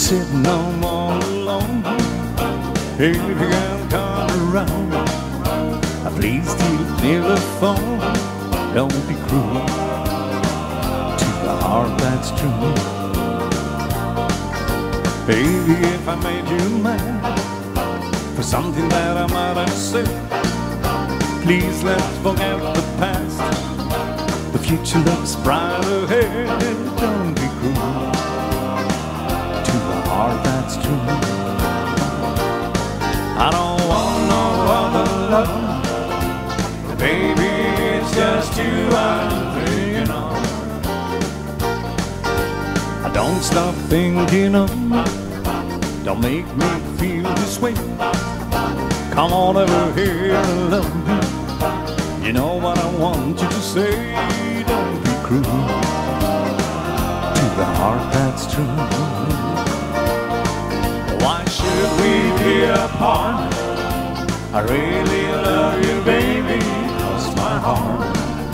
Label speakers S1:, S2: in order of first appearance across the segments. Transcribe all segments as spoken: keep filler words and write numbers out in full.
S1: sitting home all alone. If you can come around, please take the telephone. Don't be cruel to the heart that's true. Baby, if I made you mad for something that I might have said, please let's forget the past. The future looks bright ahead. Don't be cruel to the heart that's true. I don't want no other love, baby, it's just you I'm thinking of. I don't stop thinking of, don't make me feel this way. Come on over here and love me. You know what I want you to say. Don't be cruel to the heart that's true. Why should we be apart? I really love you, baby, cross my heart.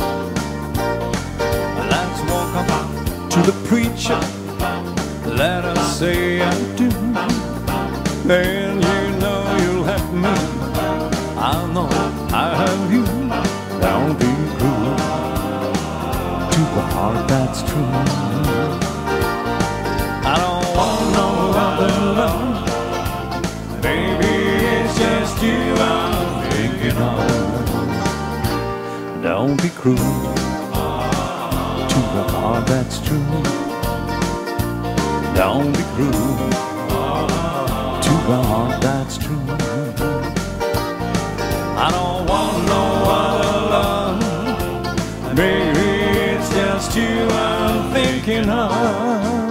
S1: Let's walk up to the preacher, let us say I do. Then you know you'll have me, I know I have you. Don't be cruel to the heart that's true. I don't want no other love, baby, it's just you I'm thinking of. Don't be cruel to the heart that's true. Don't be cruel to the heart that's true. I don't want no other love, baby, it's just you I'm thinking of.